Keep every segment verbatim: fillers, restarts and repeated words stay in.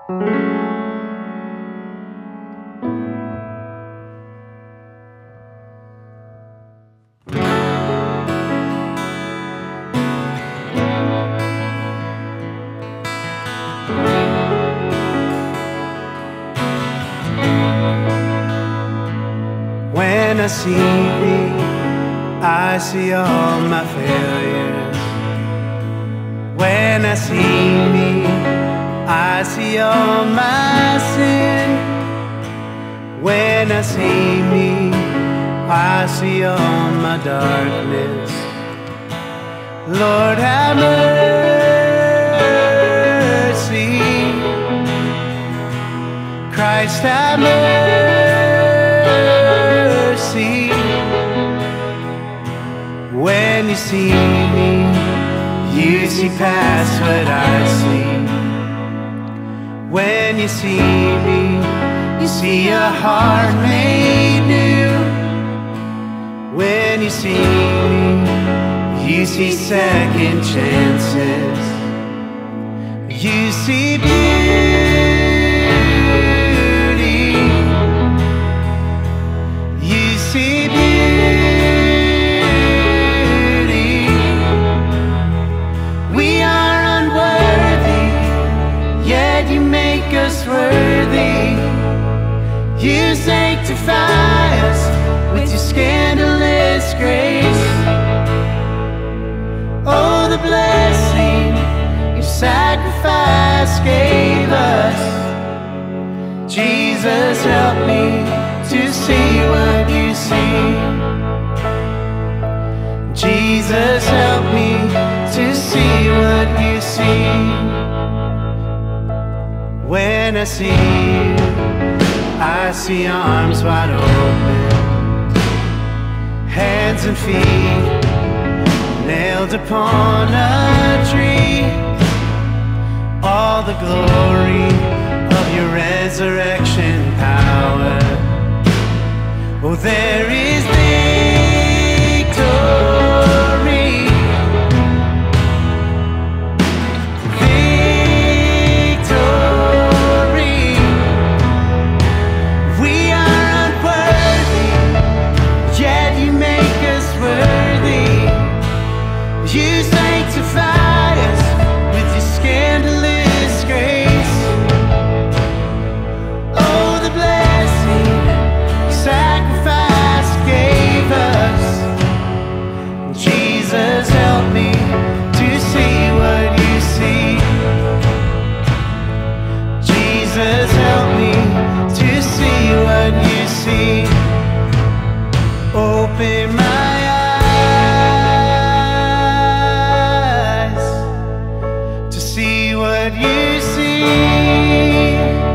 When I see thee, I see all my failures. When I see me, I see all my sin. When I see me, I see all my darkness. Lord, have mercy. Christ, have mercy. When you see me, you see past what I see. When you see me, you see a heart made new. When you see me, you see second chances. You see beauty. You see beauty. Worthy, you sanctify us with your scandalous grace. Oh, the blessing your sacrifice gave us. Jesus, help me to see what you see. Jesus, help me to see what you see. When I see you, I see arms wide open, hands and feet nailed upon a tree. All the glory of your resurrection power. Oh, there is victory. You sanctify us with your scandalous grace. Oh, the blessing sacrifice gave us. Jesus, help me to see what you see. Jesus, help me to see what you see. Open my what you see.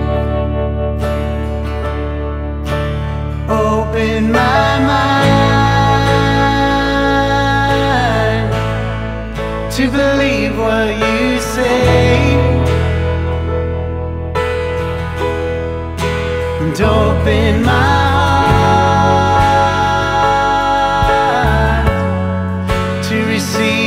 Open my mind to believe what you say, and open my heart to receive